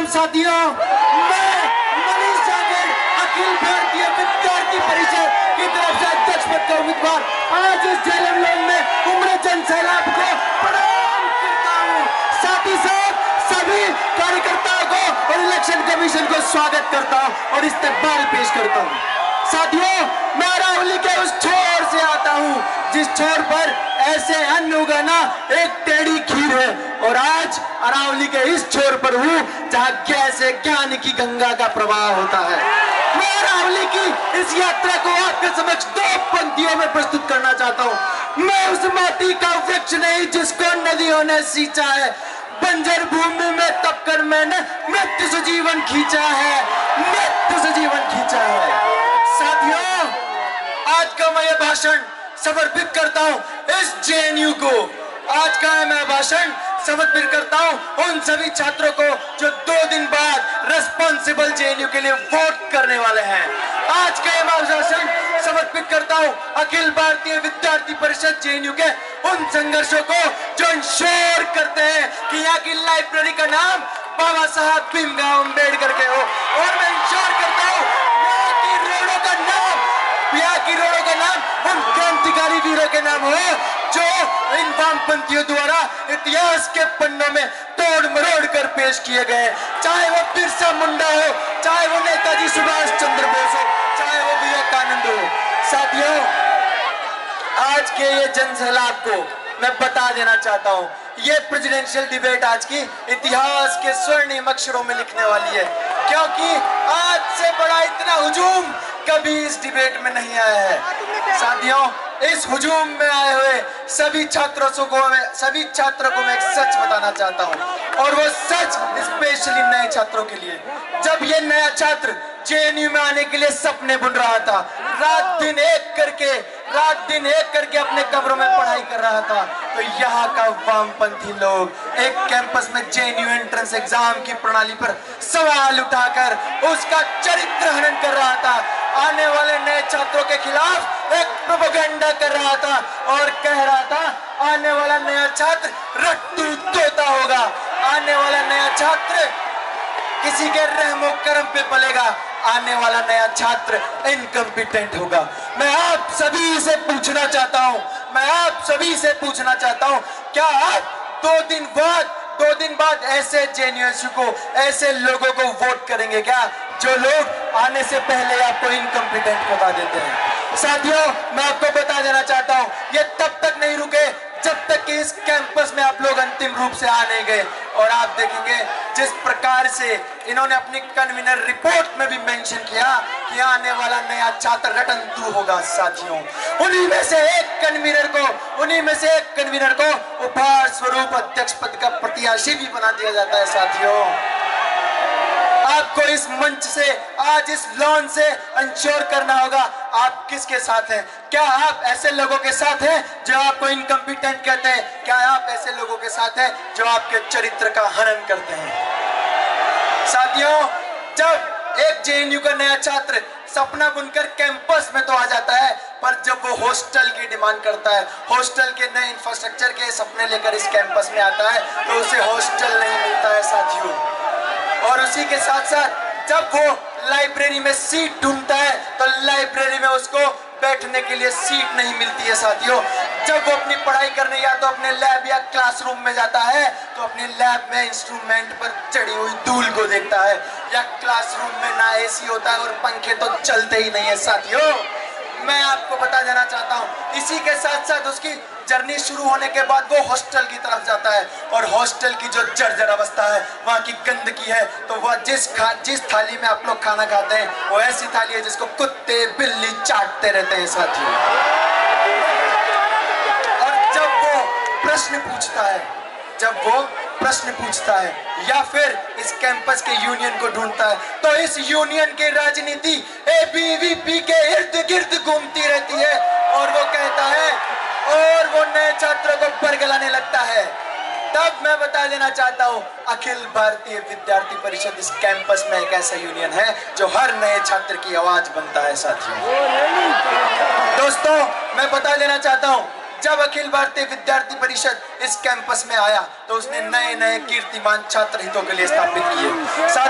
साथियों, मैं मनीष जांगिड अखिल भारतीय विद्यार्थी परिषद की तरफ से अध्यक्ष पद का उम्मीदवार आज इस झेलम लॉन में उमड़े जन सैलाब को प्रणाम करता हूँ। साथ ही साथ सभी कार्यकर्ताओं को और इलेक्शन कमीशन को स्वागत करता हूँ और इस्तेमाल पेश करता हूँ। साथियों, मैं अरावली के उस छोर से आता हूँ जिस छोर पर ऐसे अन्न उगाना एक टेढ़ी खीर है, और आज अरावली के इस छोर पर हूँ जहाँ कैसे ज्ञान की गंगा का प्रवाह होता है। मैं अरावली की इस यात्रा को आपके समक्ष दो पंक्तियों में प्रस्तुत करना चाहता हूँ। मैं उस माटी का वृक्ष नहीं जिसको नदियों ने सींचा है, बंजर भूमि में तप कर मैंने मृत्यु से जीवन खींचा है, मृत्यु से जीवन खींचा है। साथियों, आज का मैं ये भाषण समर्पित करता हूं इस जेएनयू को। आज का मैं भाषण समर्पित करता हूं उन सभी छात्रों को जो 2 दिन बाद रिस्पॉन्सिबल जेएनयू के लिए वोट करने वाले हैं। आज का मैं भाषण समर्पित करता हूं अखिल भारतीय विद्यार्थी परिषद जेएनयू के उन संघर्षों को जो इंश्योर करते हैं कि यहाँ की लाइब्रेरी का नाम बाबा साहब भीमराव अम्बेडकर के हो, और मैं इंश्योर करता हूँ यहाँ की रोडों का नाम उन क्रांतिकारी वीरों के नाम हो जो इन वामपंथियों द्वारा इतिहास के पन्नों में तोड़ मरोड़ कर पेश किए गए, चाहे वो बिरसा मुंडा हो, चाहे वो नेताजी सुभाष चंद्र बोस हो, चाहे वो विवेकानंद हो। साथियों, आज के ये जनसैलाब को मैं बता देना चाहता हूँ, ये प्रेसिडेंशियल डिबेट आज की इतिहास के स्वर्णिम अक्षरों में लिखने वाली है, क्योंकि आज से बड़ा इतना हुजूम कभी इस डिबेट में नहीं आया है। साथियों, इस हुजूम में आए हुए सभी छात्रों को मैं एक सच बताना चाहता हूँ, और वो सच स्पेशली नए छात्रों के लिए। जब ये नया छात्र जेएनयू में आने के लिए सपने बुन रहा था, रात दिन एक करके अपने कमरों में पढ़ाई कर रहा था, तो यहाँ का वामपंथी लोग एक कैंपस में जेएनयू एंट्रेंस एग्जाम की प्रणाली पर सवाल उठाकर उसका चरित्र हनन कर रहा था, आने वाले नए छात्रों के खिलाफ एक प्रोपेगेंडा कर रहा था और कह रहा था आने वाला नया छात्र रट्टू तोता होगा, आने वाला नया छात्र किसी के रहमो करम पे पलेगा, आने वाला नया छात्र इनकम्पिटेंट होगा। मैं आप सभी से पूछना चाहता हूं, क्या आप 2 दिन बाद ऐसे जेएनयूएसयू को, ऐसे लोगों को वोट करेंगे क्या जो लोग आने से पहले आपको इनकम्पिटेंट बता देते हैं? साथियों, मैं आपको बता देना चाहता हूं, ये तब तक नहीं रुके जब तक कि इस कैंपस में आप लोग अंतिम रूप से आ नहीं गए। और आप देखेंगे जिस प्रकार से इन्होंने अपनी कन्वीनर रिपोर्ट में भी मेंशन किया कि आने वाला नया छात्र रटंतु होगा। साथियों, उन्हीं में से एक कन्वीनर को उपहार स्वरूप अध्यक्ष पद का प्रत्याशी भी बना दिया जाता है। साथियों, आपको इस मंच से, आज इस लॉन से इंश्योर करना होगा आप किसके साथ हैं। क्या आप ऐसे लोगों के साथ हैं जो आपको इनकम्पिटेंट कहते हैं? क्या आप ऐसे लोगों के साथ हैं जो आपके चरित्र का हनन करते हैं? साथियों, जब एक जेएनयू का नया छात्र सपना बुनकर कैंपस में तो आ जाता है, पर जब वो हॉस्टल की डिमांड करता है, हॉस्टल के नए इंफ्रास्ट्रक्चर के सपने लेकर इस कैंपस में आता है, तो उसे हॉस्टल नहीं मिलता है। साथियों, और उसी के साथ साथ जब वो लाइब्रेरी में सीट ढूंढता है तो लाइब्रेरी में उसको बैठने के लिए सीट नहीं मिलती है। साथियों, जब वो अपनी पढ़ाई करने या तो अपने लैब या क्लासरूम में जाता है तो अपने लैब में इंस्ट्रूमेंट पर चढ़ी हुई धूल को देखता है, या क्लासरूम में ना एसी होता है और पंखे तो चलते ही नहीं है। साथियों, मैं आपको बता देना चाहता हूँ, इसी के साथ साथ उसकी जर्नी शुरू होने के बाद वो हॉस्टल की तरफ जाता है, और हॉस्टल की जो जर्जर अवस्था है, वहाँ की गंदगी है, तो वह जिस थाली में आप लोग खाना खाते हैं वो ऐसी थाली है जिसको कुत्ते बिल्ली चाटते रहते हैं। साथियों, और जब वो प्रश्न पूछता है या फिर इस कैंपस के यूनियन को ढूंढता है, तो इस यूनियन की राजनीति एबीवीपी के इर्द गिर्द घूमती रहती है, और वो कहता है और वो नए छात्रों को बरगलाने लगता है। तब मैं बता देना चाहता हूँ, अखिल भारतीय विद्यार्थी परिषद इस कैंपस में एक ऐसा यूनियन है जो हर नए छात्र की आवाज बनता है। साथियों, दोस्तों, मैं बता देना चाहता हूँ, जब अखिल भारतीय विद्यार्थी परिषद इस कैंपस में आया तो उसने नए नए कीर्तिमान छात्र हितों के लिए स्थापित किए।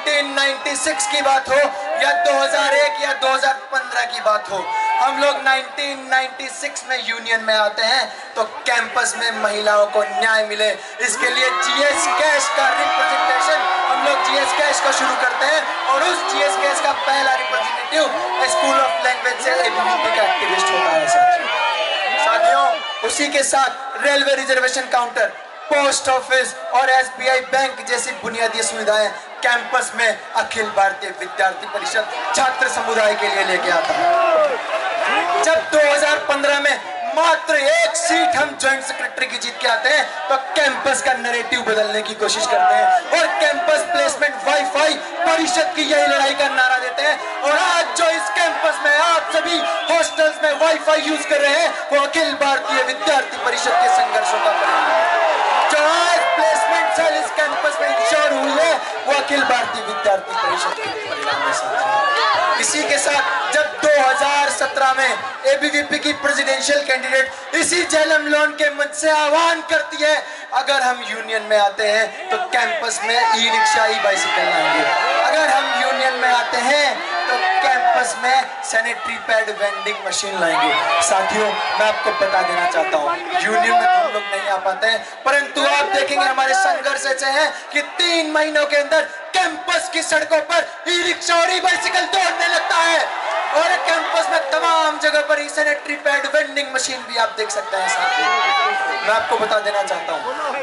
1996 की बात हो या 2001 या 2015 की बात हो, हम लोग 1996 में यूनियन में आते हैं तो कैंपस में महिलाओं को न्याय मिले, इसके लिए जीएस कैश का रिप्रेजेंटेशन हम लोग जीएस कैश का शुरू करते हैं और उस जीएस कैश का पहला रिप्रेजेंटेटिव स्कूल ऑफ लैंग्वेज से एबीवीपी का एक्टिविस्ट होता है साथियों। उसी के साथ railway reservation counter, post office और एसबीआई बैंक जैसी बुनियादी सुविधाएं कैंपस में अखिल भारतीय विद्यार्थी परिषद छात्र समुदाय के लिए लेके आता है। जब 2015 में मात्र एक सीट हम ज्वाइंट सेक्रेटरी की जीत के आते हैं तो कैंपस का नैरेटिव बदलने की कोशिश करते हैं और कैंपस प्लेसमेंट वाईफाई परिषद की यही लड़ाई का नारा देते हैं। और आज जो इस कैंपस में आप सभी हॉस्टल्स में वाईफाई यूज कर रहे हैं वो अखिल भारतीय विद्यार्थी परिषद के संघर्षों का परिणाम है। जो आज प्लेसमेंट सेल इस कैंपस में इंश्योर हुई है वो अखिल भारतीय विद्यार्थी परिषद के परिणाम है। इसी के साथ जब 2017 में एबीवीपी की प्रेसिडेंशियल कैंडिडेट इसी झेलम लोन के मंच से आह्वान करती है अगर हम यूनियन में आते हैं तो कैंपस में ई रिक्शा ई बाइसिकल लाएंगे, अगर हम यूनियन में आते हैं तो कैंपस में सैनिटरी पैड वेंडिंग मशीन लाएंगे। साथियों मैं आपको बता देना चाहता हूँ यूनियन में हम लोग नहीं आ पाते हैं, परंतु आप देखेंगे हमारे संघर्ष ऐसे हैं कि 3 महीनों के अंदर कैंपस की सड़कों पर ई रिक्शा और ई बाइसिकल दौड़ने लगता है और कैंपस में तमाम जगह पर ही सैनिटरी पैड वेंडिंग मशीन भी आप देख सकते हैं। साथियों मैं आपको बता देना चाहता हूँ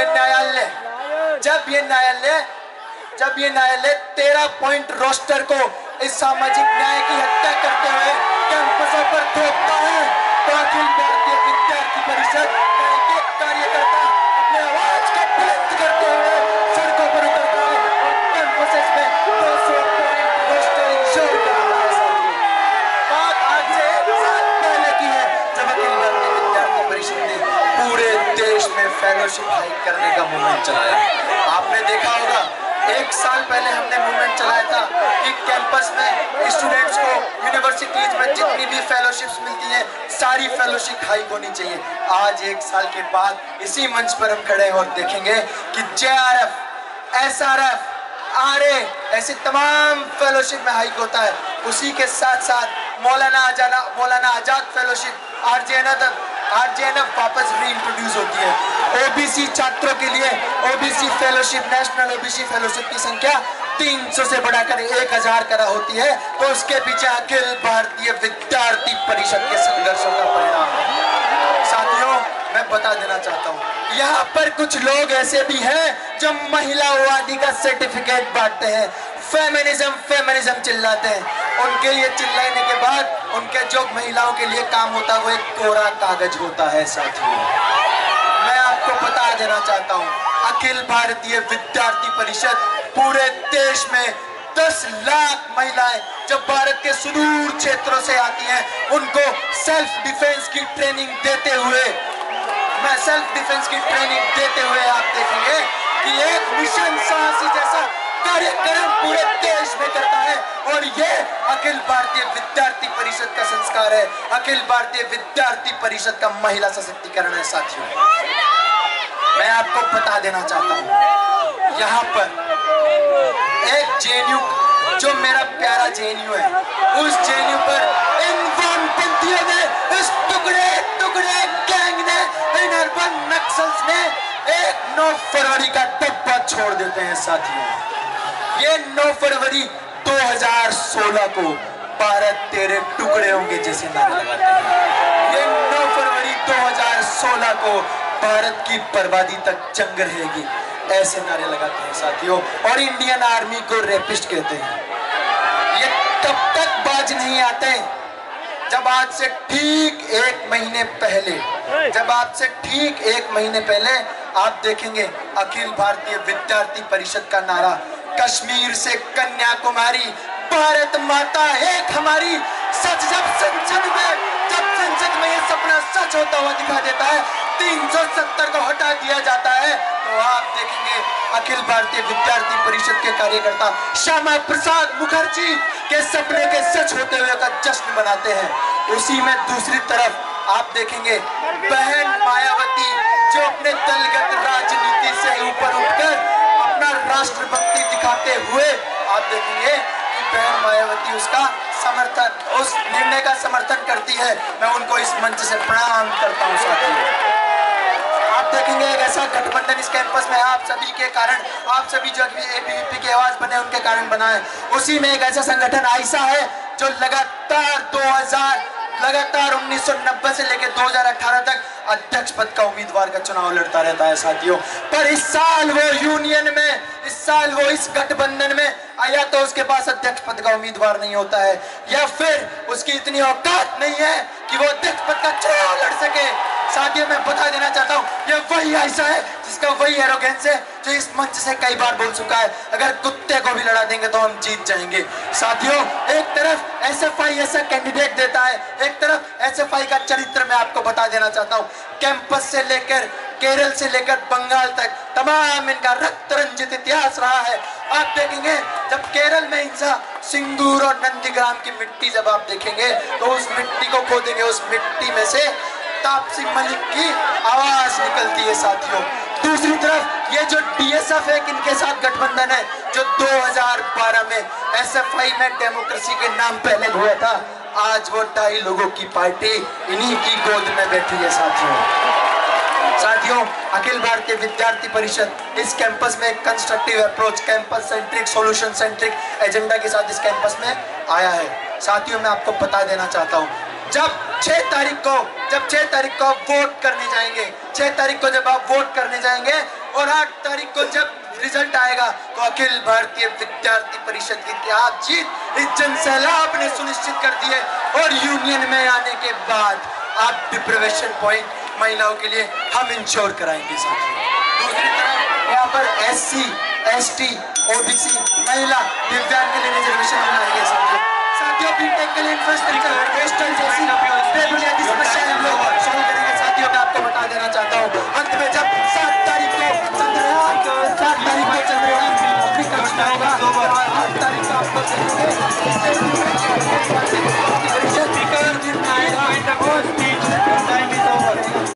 जब ये न्यायालय 13 पॉइंट रोस्टर को इस सामाजिक न्याय की हत्या करते हुए कैंपसों पर थोपता है तो अखिल भारतीय विद्यार्थी परिषद का एक कार्यकर्ता अपने आवाज को बुलंद करते हुए सड़कों पर उतरता है और कैंपसेस में 200 पॉइंट रोस्टर इंश्योर करता है। बात आज से 1 साल पहले की है जब अखिल भारतीय विद्यार्थी परिषद ने पूरे देश में फेलोशिप हाइक करने का मूवमेंट चलाया। आपने देखा होगा 1 साल पहले हमने मूवमेंट चलाया था कि कैंपस में स्टूडेंट्स को यूनिवर्सिटीज में जितनी भी फेलोशिप्स मिलती हैं सारी फेलोशिप हाइक होनी चाहिए। आज 1 साल के बाद इसी मंच पर हम खड़े हैं और देखेंगे कि जेआरएफ, एसआरएफ, आरए ऐसी तमाम फेलोशिप में हाइक होता है। उसी के साथ साथ मौलाना आजाद फेलोशिप आरजेएनएफ वापस रीइंट्रोड्यूस होती है। ओबीसी छात्रों के लिए OBC fellowship, national OBC fellowship की संख्या 300 से बढ़ाकर 1000 करा होती है तो उसके पीछे अखिल भारतीय विद्यार्थी परिषद के संघर्षों का परिणाम है। साथियों मैं बता देना चाहता हूँ यहाँ पर कुछ लोग ऐसे भी हैं जो महिलावादी का सर्टिफिकेट बांटते हैं, फेमिनिज्म चिल्लाते हैं। उनके लिए चिल्लाने के बाद उनके जो महिलाओं के लिए काम होता है वो एक कोरा कागज होता है। साथियों मैं आपको बता देना चाहता हूँ अखिल भारतीय विद्यार्थी परिषद पूरे देश में 10 लाख महिलाएं जो भारत के सुदूर क्षेत्रों से आती हैं उनको सेल्फ डिफेंस की ट्रेनिंग देते हुए आप देखेंगे कि एक मिशन साहसी जैसा कार्यक्रम पूरे देश में करता है और ये अखिल भारतीय विद्यार्थी परिषद का संस्कार है, अखिल भारतीय विद्यार्थी परिषद का महिला सशक्तिकरण है। साथियों मैं आपको बता देना चाहता हूँ यहाँ पर एक जेएनयू जो मेरा प्यारा जेएनयू है उस जेएनयू पर इन वामपंथियों ने, इस टुकड़े गैंग ने, इन अर्बन नक्सल्स ने एक 9 फरवरी का डब्बा छोड़ देते हैं। साथियों ये 9 फरवरी 2016 को भारत तेरे टुकड़े होंगे जैसे नारे लगाते हैं। ये 9 फरवरी 2016 को भारत की बर्बादी तक जंग रहेगी ऐसे नारे लगाते हैं। साथियों और इंडियन आर्मी को रेपिस्ट कहते हैं। ये तब तक बाज नहीं आते जब आज से ठीक 1 महीने पहले आप देखेंगे अखिल भारतीय विद्यार्थी परिषद का नारा कश्मीर से कन्याकुमारी भारत माता एक हमारी सच जब संसद में ये सपना सच होता हुआ दिखा देता है, 370 को हटा दिया जाता है तो आप देखेंगे अखिल भारतीय विद्यार्थी परिषद के कार्यकर्ता श्यामा प्रसाद मुखर्जी के सपने के सच होते हुए का जश्न मनाते हैं। उसी में दूसरी तरफ आप देखेंगे बहन मायावती जो अपने दलगत राजनीति से ऊपर उठकर अपना राष्ट्रभक्ति दिखाते हुए आप देखेंगे कि बहन मायावती उसका समर्थन, उस निर्णय का समर्थन करती है। मैं उनको इस मंच से प्रणाम करता हूँ साथियों। आप देखेंगे एक ऐसा गठबंधन इस कैंपस में आप सभी के कारण, आप सभी जो एबीवीपी की आवाज बने उनके कारण बना है। उसी में एक ऐसा संगठन आइसा है जो लगातार 1990 से लेकर 2018 तक अध्यक्ष पद का उम्मीदवार का चुनाव लड़ता रहता है साथियों। पर इस साल वो यूनियन में, इस साल वो इस गठबंधन में या तो उसके पास अध्यक्ष पद का उम्मीदवार नहीं होता है, या फिर उसकी इतनी औकात नहीं है कि वो अध्यक्ष पद का चुनाव लड़ सके। साथियों मैं बता देना चाहता हूँ, ये वही ऐसा है जिसका वही एरोगेंस है जो इस मंच से कई बार बोल चुका है, अगर कुत्ते को भी लड़ा देंगे तो हम जीत जाएंगे। साथियों एक तरफ एसएफआई ऐसा कैंडिडेट देता है, एक तरफ एसएफआई का चरित्र मैं आपको बता देना चाहता हूँ। कैंपस से लेकर केरल से लेकर बंगाल तक तमाम इनका रक्त रंजित इतिहास रहा है। आप देखेंगे जब केरल में हिंसा, सिंदूर और नंदीग्राम की मिट्टी जब आप देखेंगे तो उस मिट्टी को खोदेंगे, उस मिट्टी में से तापसी मलिक की आवाज निकलती है साथियों। दूसरी तरफ ये जो डीएसएफ है, इनके साथ गठबंधन है जो 2012 में एसएफआई में डेमोक्रेसी के नाम पहले हुआ था, आज वो 2.5 लोगों की पार्टी इन्हीं की गोद में बैठी है साथियों। अखिल भारतीय विद्यार्थी परिषद इस कैंपस में एक constructive approach, campus centric, solution centric agenda के साथ इस कैंपस में आया है। साथियों मैं आपको बता देना चाहता हूँ, जब 6 तारीख को आप वोट करने जाएंगे, 6 तारीख को जब आप वोट करने जाएंगे और 8 तारीख को जब रिजल्ट आएगा तो अखिल भारतीय विद्यार्थी परिषद की आप जीत इस जनसैलाब ने सुनिश्चित कर दी है। और यूनियन में आने के बाद आप डिप्रिवेशन पॉइंट महिलाओं के लिए हम इंश्योर कराएंगे साथियों। दूसरी तरफ यहाँ पर एससी, एसटी, ओबीसी, महिला, दिव्यांग के लिए रिजर्वेशन बनाएंगे साथियों। बीटेक के लिए इंफ्रास्ट्रक्चर, वेस्टर्न जैसी बेबुनियादी समस्याएं हम लोग सॉल्व करेंगे साथियों। मैं आपको बता देना चाहता हूँ, अंत में जब 7 तारीख को चंद्रयान अपनी कक्षा होगा, 8 तारीख को आपको